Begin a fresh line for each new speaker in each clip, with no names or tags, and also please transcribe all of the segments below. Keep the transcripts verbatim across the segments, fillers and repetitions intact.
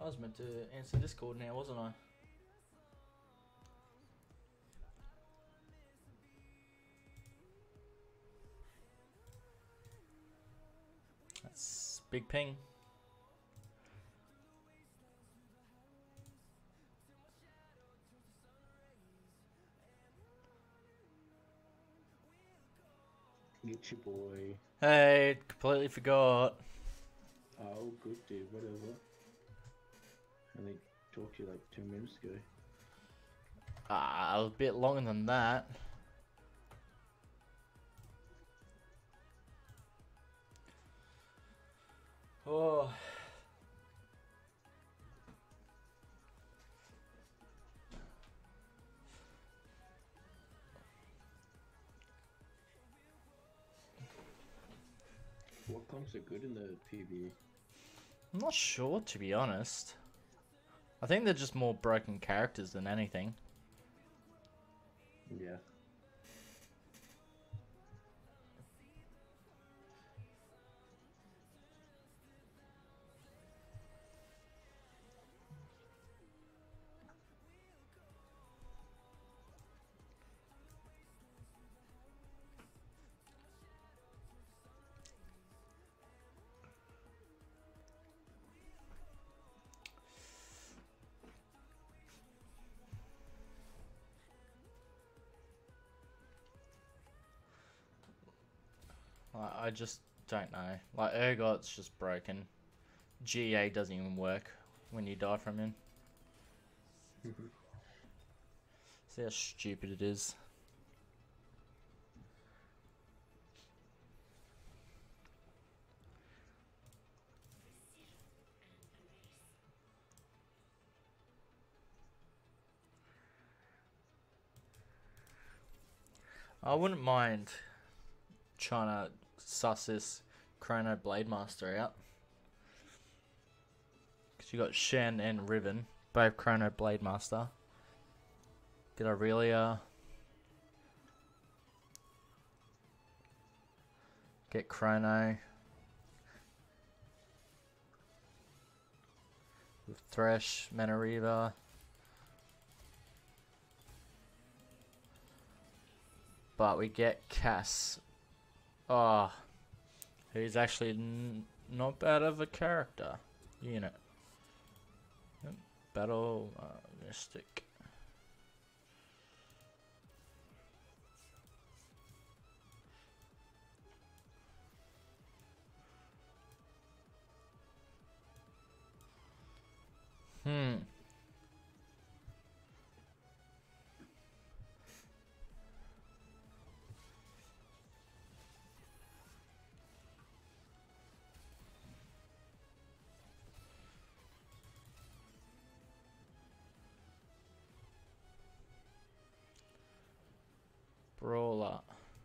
I was meant to answer Discord now, wasn't I? That's big ping.
Get your boy.
Hey, completely forgot.
Oh, good dude, whatever. I only talked to you like two minutes ago.
Ah, a bit longer than that. Oh.
What comps are good in the P V E?
I'm not sure, to be honest. I think they're just more broken characters than anything.
Yeah.
I just don't know. Like, Urgot's just broken. G A doesn't even work when you die from him. See how stupid it is. I wouldn't mind trying to suss this Chrono Blade Master out. Because you got Shen and Riven, both Chrono Blade Master. Did I really, uh... get Chrono? With Thresh, Manariva. But we get Cass. Oh, who's actually n not bad of a character unit. Yep. Battle uh, Mystic. Hmm. Brawler.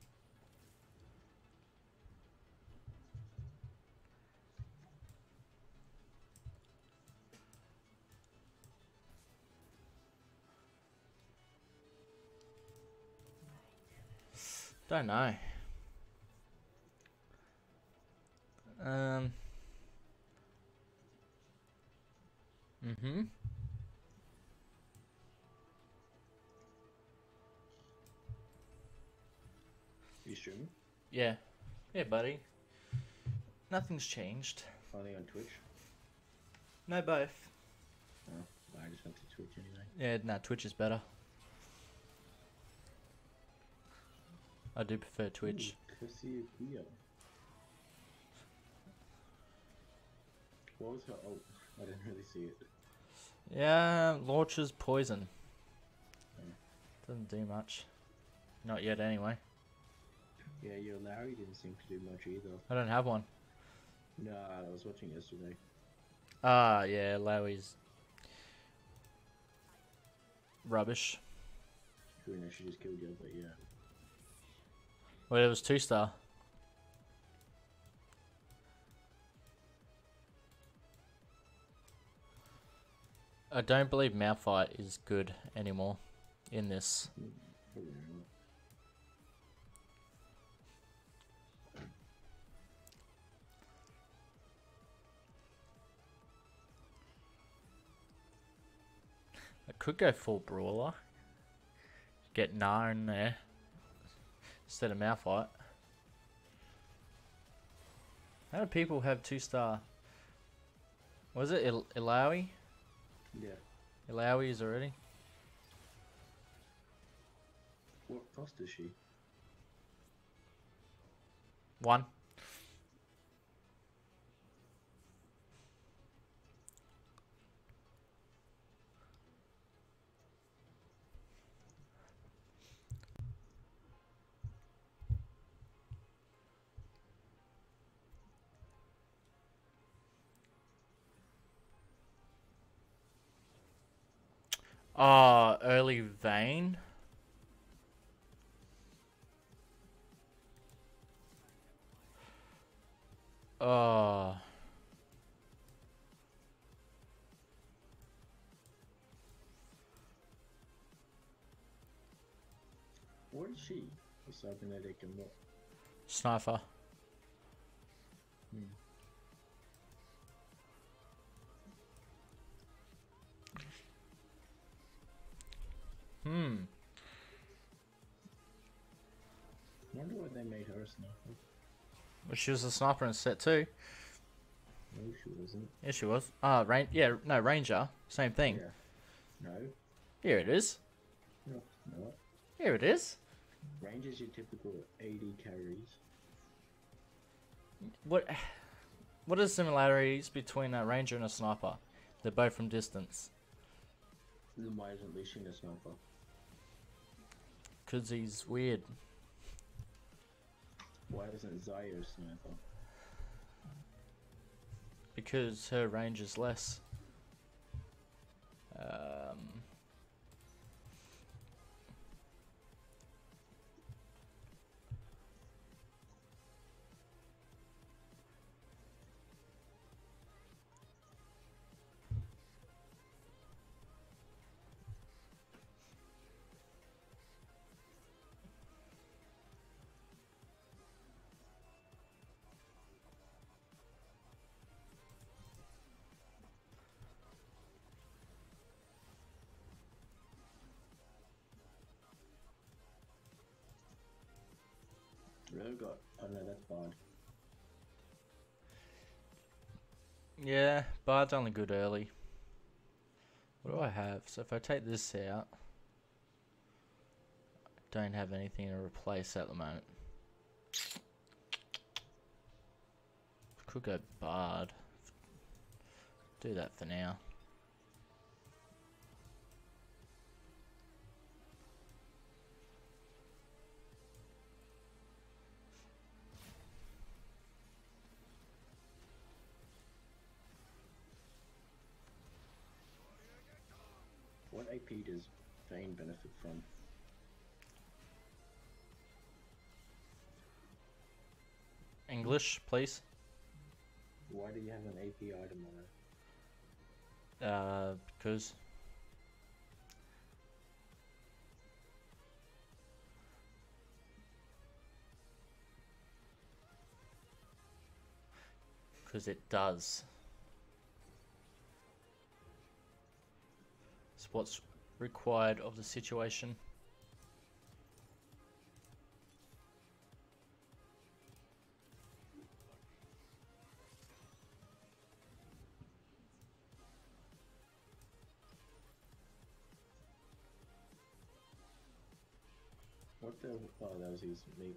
Don't know. Um. Mm-hmm.
You streaming?
Yeah. Yeah, buddy. Nothing's changed.
Only on Twitch?
No, both.
Oh, I just went to Twitch anyway.
Yeah, nah, Twitch is better. I do prefer Twitch.
Ooh, Cassiopeia. What was her ult? I didn't really see it.
Yeah, launches poison.
Yeah.
Doesn't do much. Not yet, anyway.
Yeah, your Larry didn't seem to do much either.
I don't have one.
No, I was watching yesterday.
Ah, yeah, Lowie's rubbish.
Who knows, she just killed you, but yeah.
Well, it was two star. I don't believe Malphite is good anymore in this.
Probably not.
Could go full brawler. Get Gnar in there instead of Malphite. How do people have two star? Was it Il Ilaoi?
Yeah.
Ilaoi is already.
What cost is she?
One. Oh, early Vayne. Oh.
What is she? A cybernetic and what?
Sniper.
Hmm.
Hmm.
Wonder why they made her a sniper.
Well, she was a sniper in set two.
No, she wasn't.
Yeah, she was. Ah, rain. Yeah, no, Ranger. Same thing.
Yeah. No.
Here it is.
No. No.
Here it is.
Ranger's your typical A D carries.
What? What are the similarities between a Ranger and a sniper? They're both from distance.
Then why isn't Lee Sin a sniper?
Cause he's weird.
Why isn't Zaire a sniper?
Because her range is less. Um,
Really got. Oh no, that's bad.
yeah, Bard's only good early. What do I have? So if I take this out, I don't have anything to replace at the moment. Could go Bard. Do that for now.
What A P does Vayne benefit from?
English, please.
Why do you have an A P item on it?
Uh, because because it does. It's what's required of the situation.
What the? Oh, that was his mate.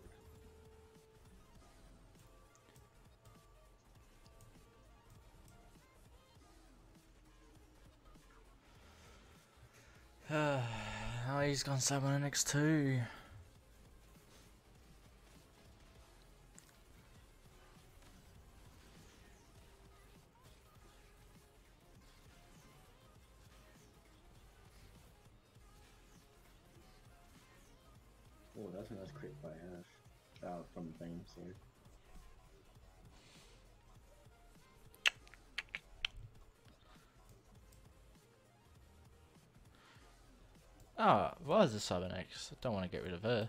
Oh, he's gone someone next two.
Oh, that's a nice crit by Ash. Uh, from Vayne, sorry.
Oh, why is this Cybernex? I don't want to get rid of her.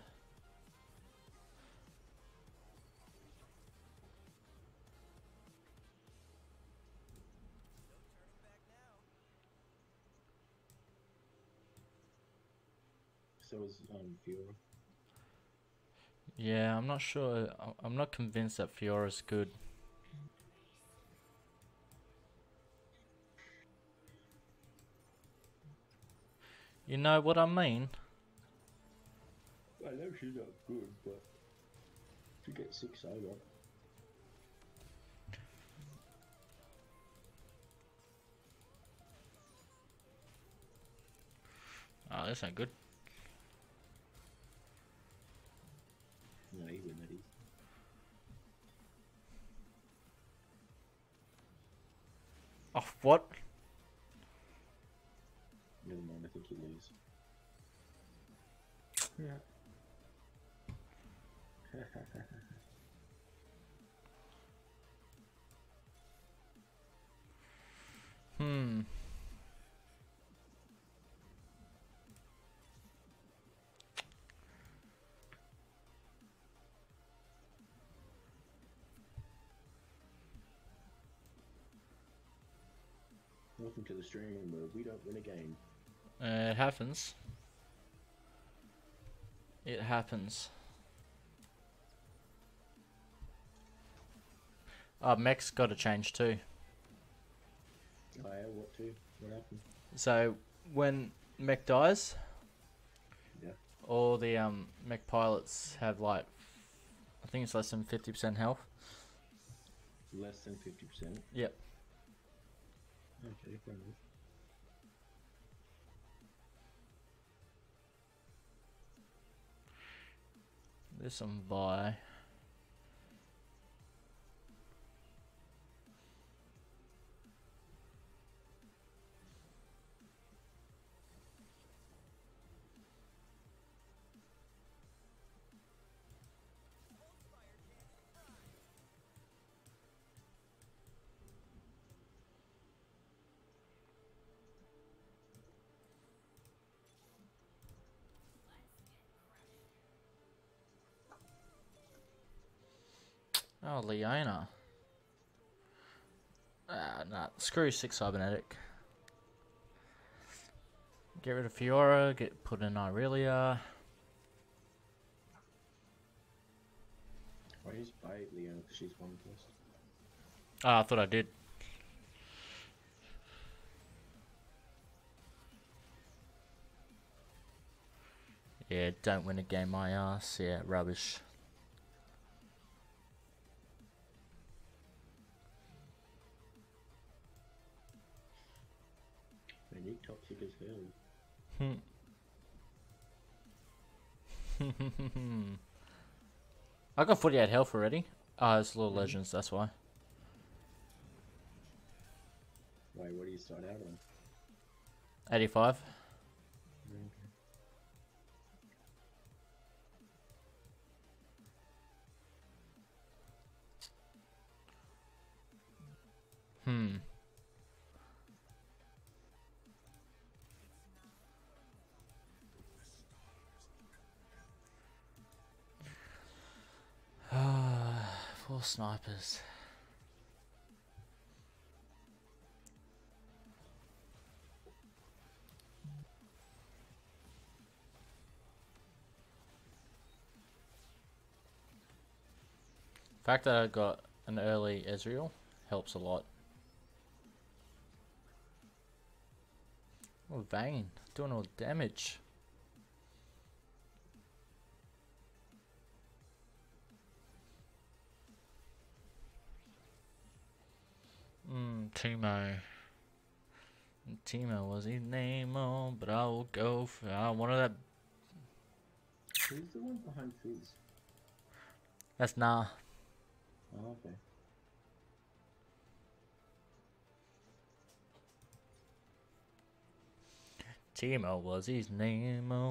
so is um Fiora.
Yeah, I'm not sure. I- I'm not convinced that Fiora's good. You know what I mean?
I know she's not good, but she gets six over.
Oh, that's not good.
No, even that is.
Oh, what?
Never mind, I think you lose. Yeah.
Hmm.
Welcome to the stream where we don't win a game.
Uh, it happens. It happens. Oh, mech's got to change too.
Oh yeah, what to? What happened?
So when mech dies,
Yeah.
all the um mech pilots have like, I think it's less than fifty percent health.
Less than fifty percent.
Yep.
Okay, fair enough.
There's some Vi. Oh, Leona. Ah, nah. Screw six cybernetic. Get rid of Fiora. Get put in Irelia.
Why is bite Leona? Because she's one plus.
Ah, I thought I did. Yeah, don't win a game, my ass. Yeah, rubbish.
Man, you toxic as hell.
Hmm. I got forty-eight health already. Ah, it's little
Mhm.
legends, that's why.
Wait, what do you start out on?
eighty-five.
Okay.
Hmm. Four snipers. The fact that I got an early Ezreal helps a lot. Oh, Vayne. Doing all the damage. Hmm, Timo. Timo was his name, oh, but I will go for uh, one of that.
Who's the one behind Fizz?
That's nah.
Oh, okay.
Timo was his name, oh.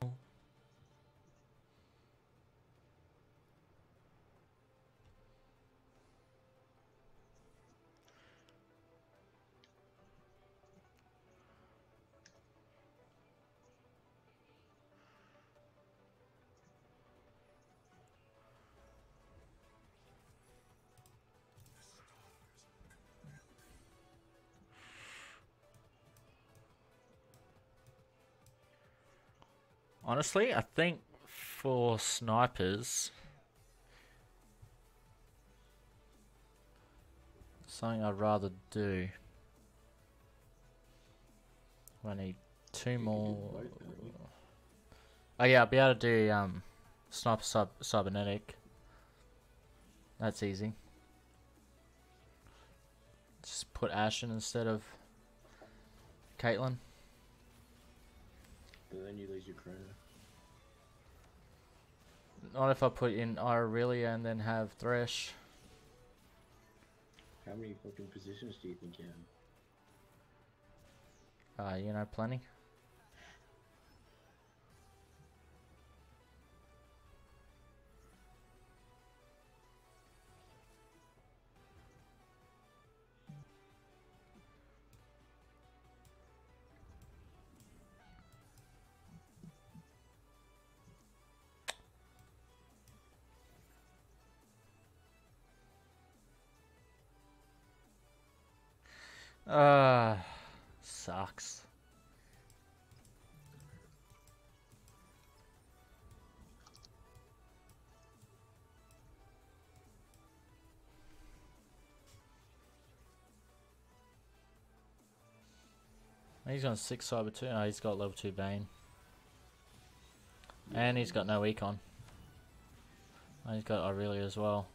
Honestly, I think for snipers, something I'd rather do. I need two
You can do
more.
both, can't you?
Oh yeah, I'll be able to do um, sniper sub cybernetic. That's easy. Just put Ashen instead of Caitlyn.
But then you lose your chrono.
Not if I put in Aurelia and then have Thresh.
How many fucking positions do you think you have?
Uh, you know, plenty. Uh, sucks. He's on six cyber two. Oh, he's got level two Bane. And he's got no econ. And he's got Aurelia as well.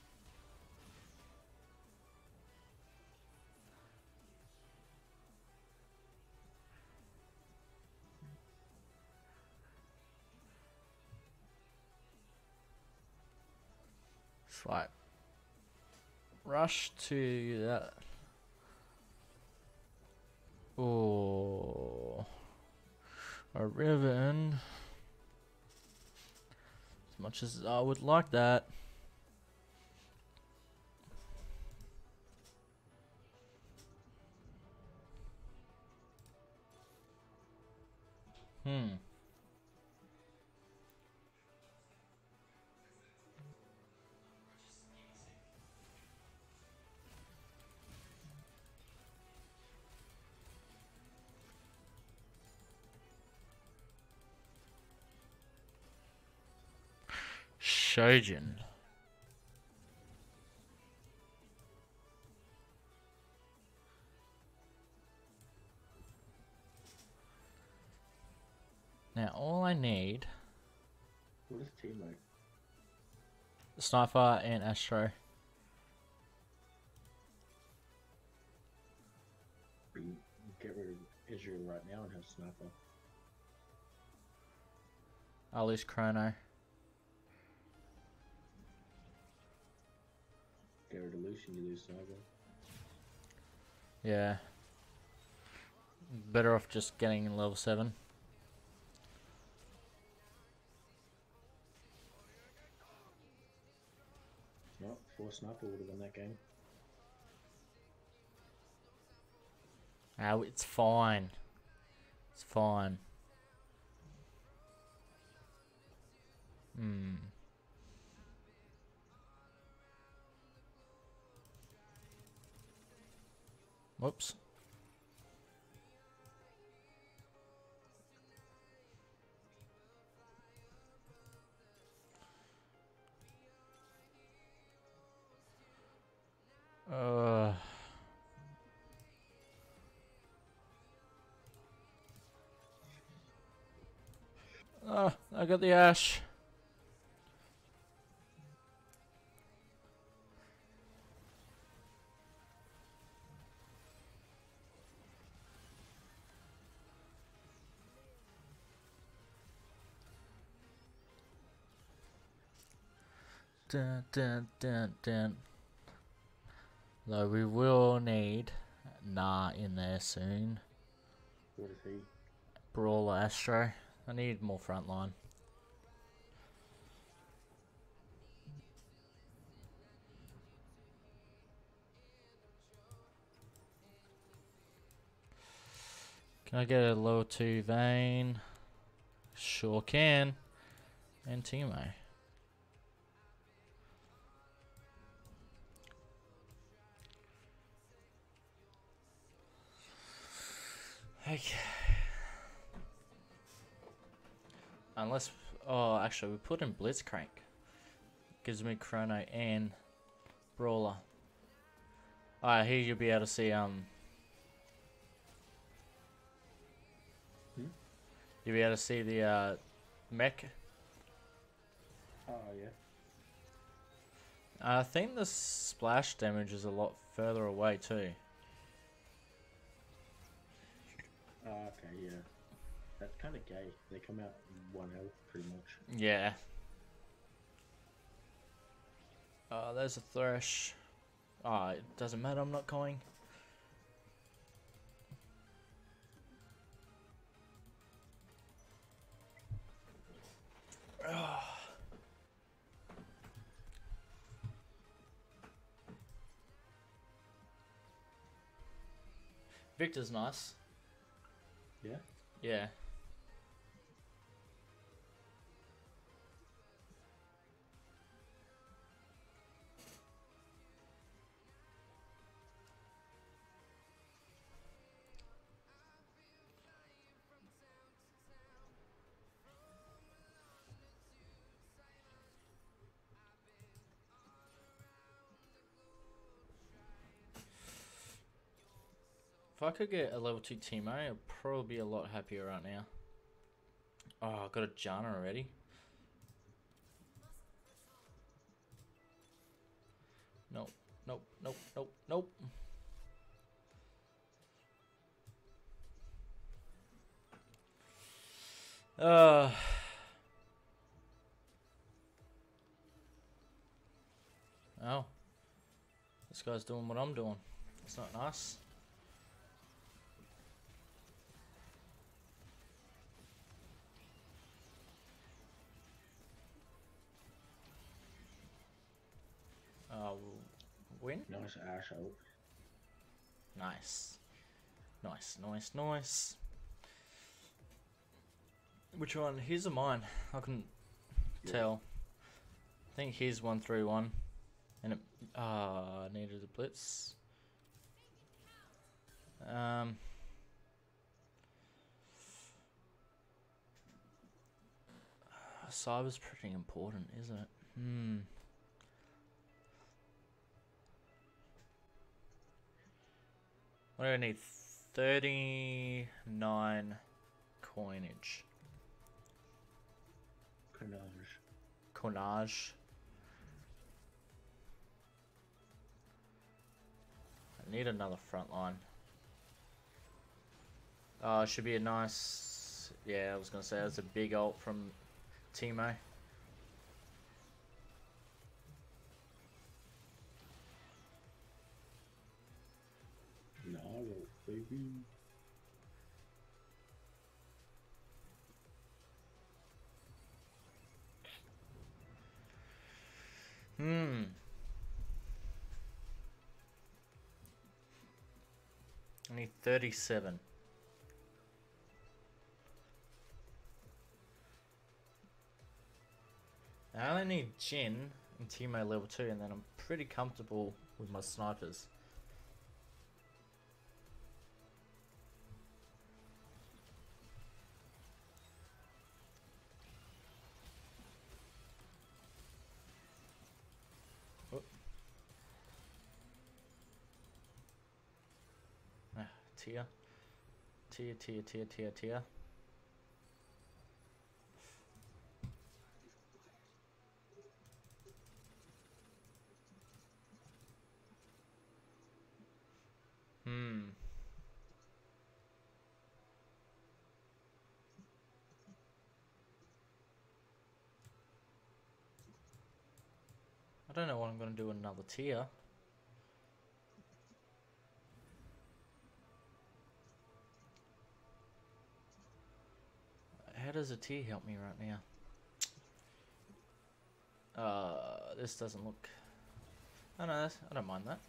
It's like rush to that. Oh, a Riven. As much as I would like that. Hmm. Shojin. Now all I need
What is teammate?
Sniper and Astro.
You get rid of Israel right now and have sniper.
I'll lose Chrono.
Get rid of Lucian, you lose sniper.
Yeah. Better off just getting level seven.
No, four sniper would have won that game.
Oh, it's fine. It's fine. Hmm. Whoops. Uh. Oh, I got the Ash. Dun, dun, dun, dun. Though we will need Nah in there soon.
What is he?
Brawler Astro. I need more frontline. Can I get a level two Vayne? Sure can. And Timo. Okay. Unless, oh, actually, we put in Blitzcrank. Gives me Chrono and Brawler. Alright, here you'll be able to see, um...
Hmm?
You'll be able to see the, uh, mech.
Oh, yeah.
I think the splash damage is a lot further away, too.
Oh, okay, yeah. That's kind of gay. They come out one health, pretty much.
Yeah. Uh, there's a Thresh. Ah, oh, it doesn't matter, I'm not going. Victor's nice.
Yeah?
Yeah. If I could get a level two Teemo, I'd probably be a lot happier right now. Oh, I got a Janna already. Nope, nope, nope, nope, nope. Uh. Oh. This guy's doing what I'm doing. It's not nice. Uh, win?
Nice Ash out.
Nice. Nice, nice, nice. Which one? His or mine? I couldn't
Yeah.
tell. I think his one three one. And it uh needed a blitz. Um Cyber's pretty important, isn't it? Hmm. What do I need? thirty-nine coinage.
Carnage.
Coinage. I need another front line. Uh, should be a nice... Yeah, I was going to say, that's a big ult from Teemo.
No, baby.
Hmm. I need thirty-seven. I only need Jhin and Teemo level two, and then I'm pretty comfortable with my snipers. Oh. Ah, tier. Tier, tier, tier, tier, tier. Hmm. I don't know what I'm going to do another tier. How does a tier help me right now? Uh, this doesn't look... Oh no, that's, I don't mind that.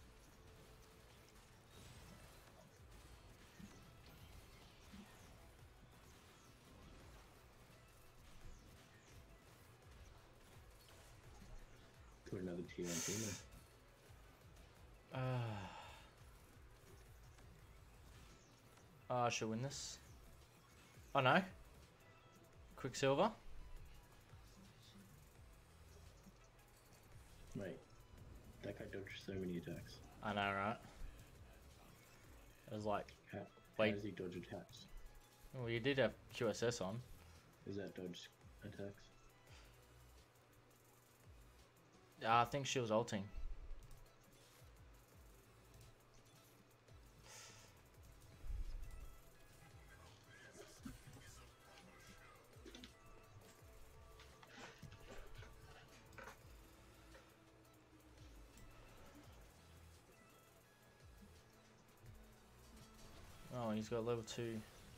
Put another tier on Teemo.
Uh, oh, I should win this. Oh no. Quicksilver.
Mate, that guy dodged so many attacks.
I know, right? It was like,
How,
Wait.
how does he dodge attacks?
well, you did have Q S S on.
Is that dodge attacks?
Uh, I think she was ulting. Oh, he's got level two.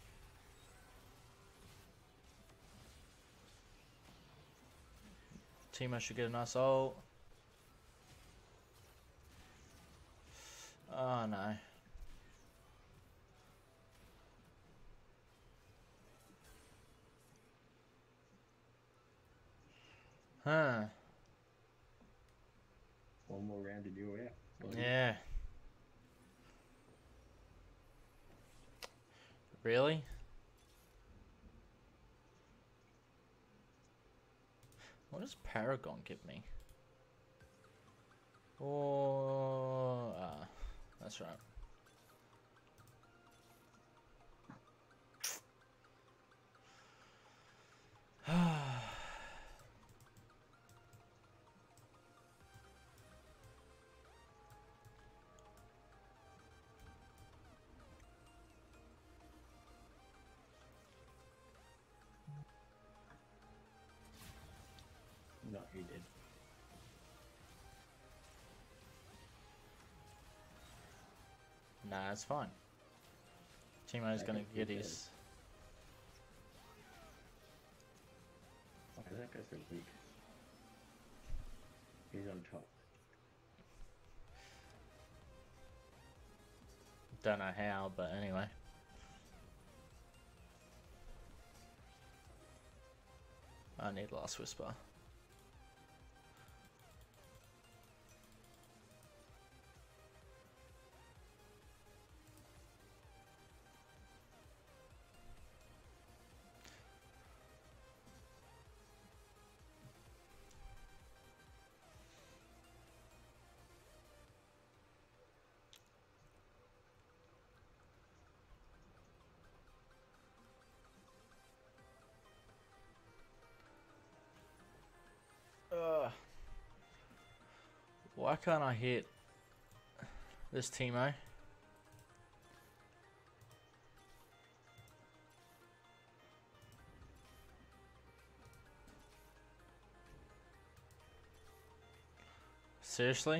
Teemo should get a nice ult. Oh no. Huh.
One more round and you're out. buddy.
Yeah. Really? What does Paragon give me? Oh, ah, that's right.
No, he did.
Nah, it's fine. Teemo's
Okay,
gonna get
okay.
his.
Why is that guy so weak? He's on top.
Don't know how, but anyway. I need Last Whisper. Ugh. Why can't I hit this Teemo? Seriously?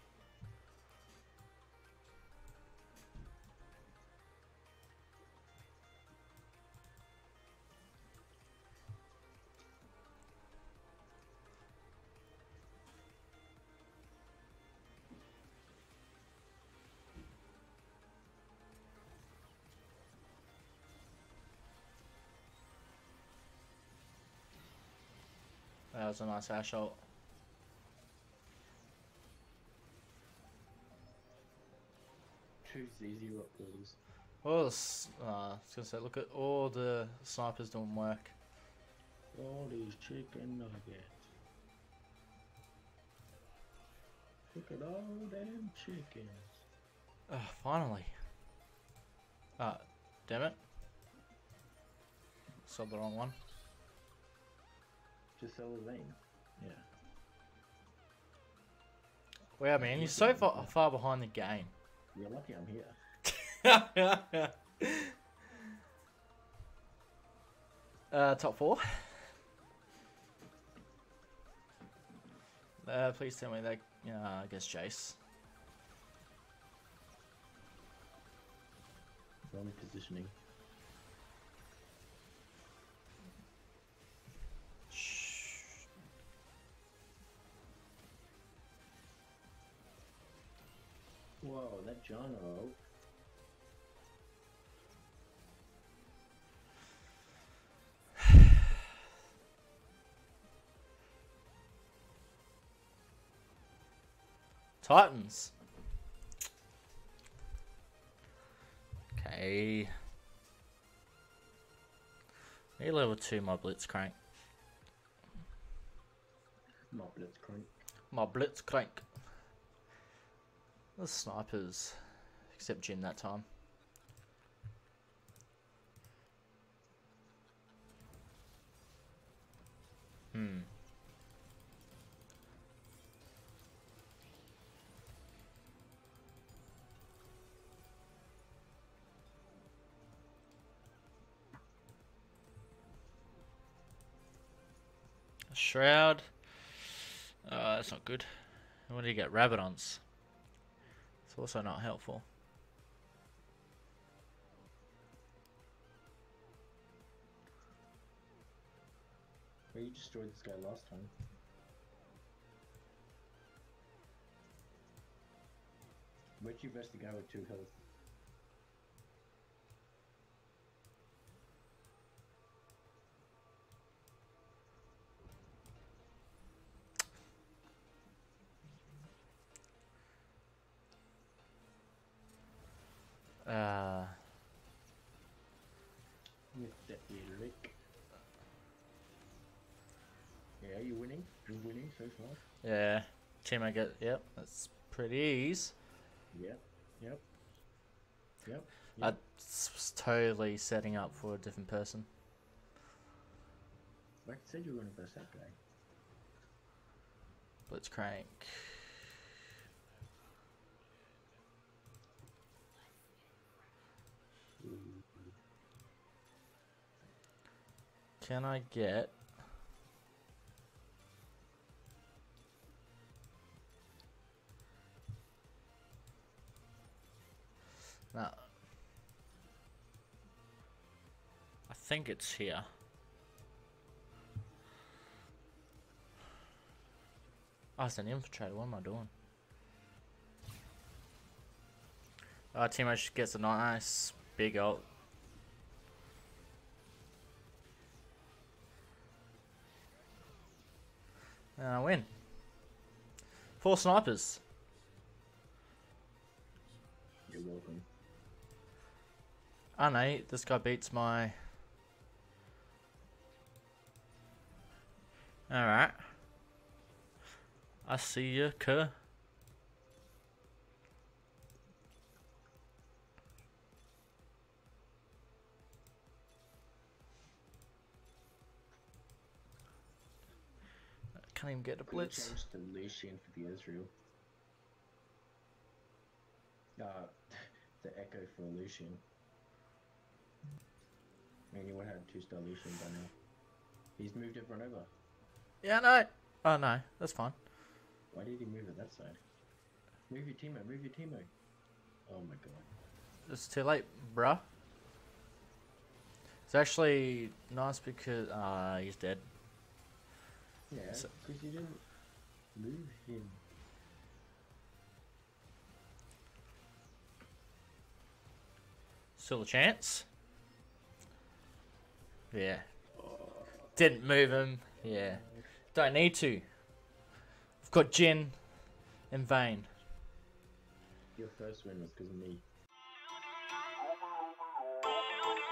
That was a nice Ash ult.
Two Z Z rock builders.
Well, s- uh, I was gonna say, look at all the snipers doing work.
All these chicken nuggets. Look at all them chickens.
Ugh, finally. Ah, damn it. Saw the wrong one.
Just sell the lane. Yeah.
Wow, man, you're so far, far behind the game.
You're lucky I'm here.
uh, top four. Uh, please tell me that. Uh, I guess Jace.
Wrong positioning.
Shh.
Whoa, that Jono.
Titans. Okay. He level two my Blitzcrank.
My Blitzcrank.
My Blitzcrank. The snipers. Except Jin that time. Hmm. Shroud. Uh, that's not good. When do you get Rabadons? It's also not helpful.
Well, you destroyed this guy last time. Where'd you verse the guy with two health?
Uh,
With the lick. Yeah, you winning? You're winning so far?
yeah. Teammate get. Yep, that's pretty easy.
Yep, yep. Yep.
I
yep.
was totally setting up for a different person.
Like I said, you were going to verse that guy.
Blitzcrank. Can I get... No. I think it's here. Oh, it's an infiltrator. What am I doing? Our teammate just gets a nice big ult. And I win. Four snipers.
You're welcome.
I know, this guy beats my... Alright. I see you, Kerr. Can't even get a blitz.
Change the Lucian for the Ezreal. Uh, the Echo for Lucian. Man, you would have two star Lucian by now. He's moved everyone over.
Yeah, no. Oh, no. That's fine.
Why did he move it that side? Move your teammate, move your teammate. Oh my god.
It's too late, bruh. It's actually nice because... Ah, uh, he's dead.
Yeah, because
So-
you didn't move him.
Still a chance. Yeah. Didn't move him. Yeah. Don't need to. I've got Jin in vain.
Your first win was because of me.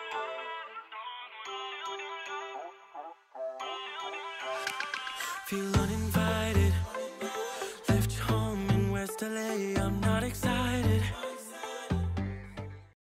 Feel